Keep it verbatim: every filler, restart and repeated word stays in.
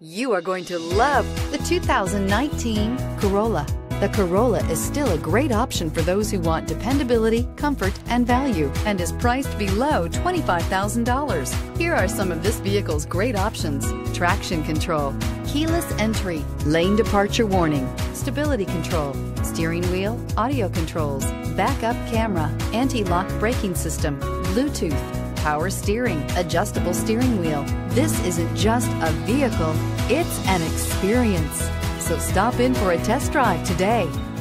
You are going to love the two thousand nineteen Corolla. The Corolla is still a great option for those who want dependability, comfort, and value, and is priced below twenty-five thousand dollars. Here are some of this vehicle's great options: traction control, keyless entry, lane departure warning, stability control, steering wheel audio controls, backup camera, anti-lock braking system, Bluetooth, power steering, adjustable steering wheel. This isn't just a vehicle, it's an experience. So stop in for a test drive today.